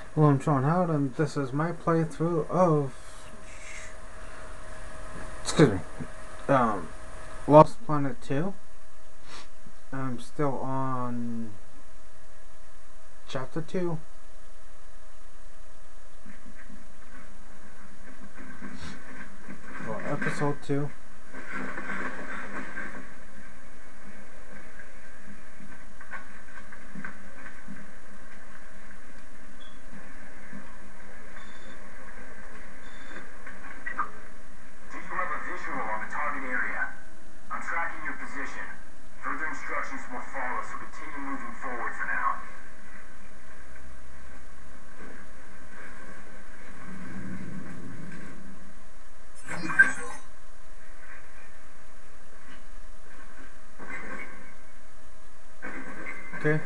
Hello, I'm Sean Howard, and this is my playthrough of excuse me, Lost Planet 2. I'm still on Chapter 2. Or Episode 2. On the target area. I'm tracking your position. Further instructions will follow, so continue moving forward for now. Okay.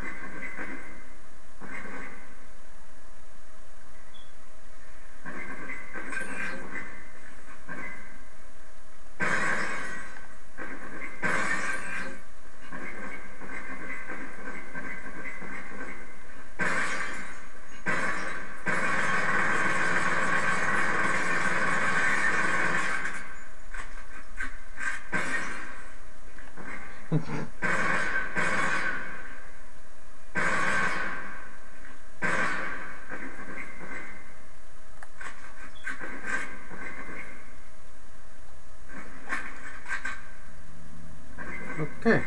Okay.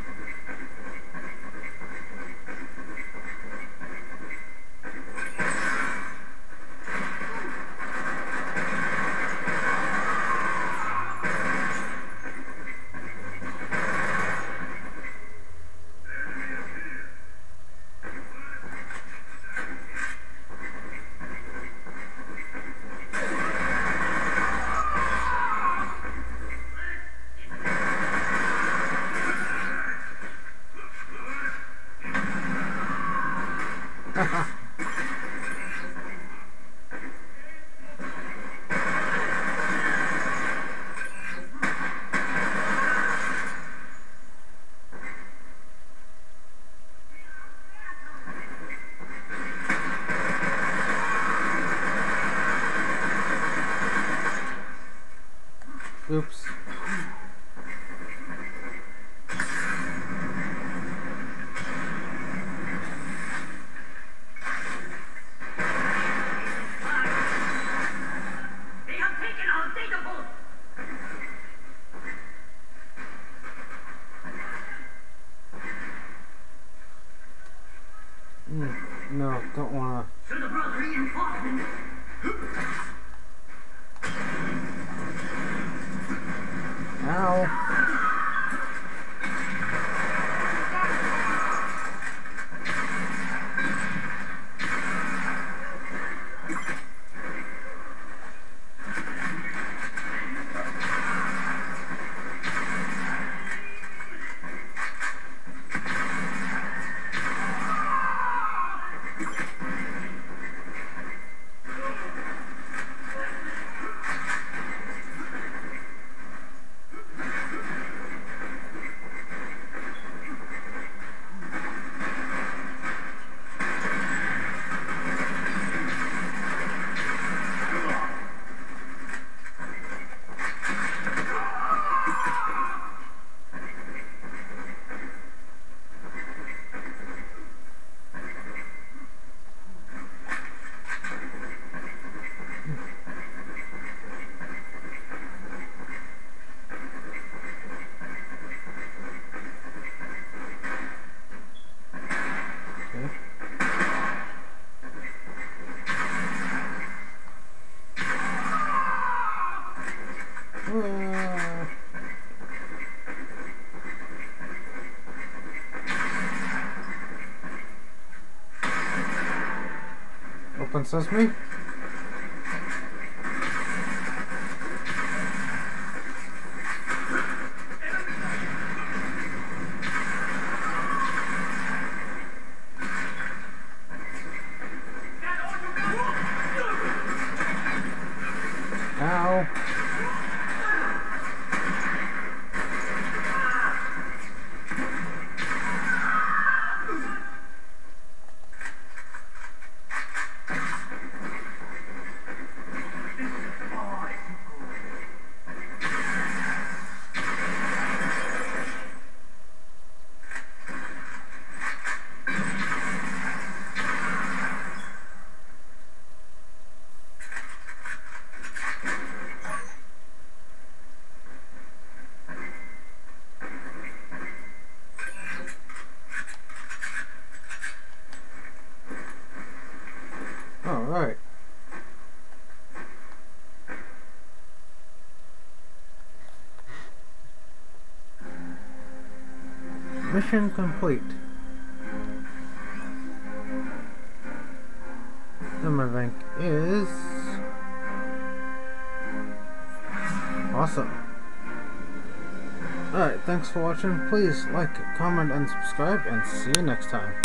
Oops. They have taken our data vault! No, don't wanna. Should have brought reinforcements. Ow. Open sesame. Ow. Alright. Mission complete. And my rank is awesome. Alright, thanks for watching. Please like, comment, and subscribe, and see you next time.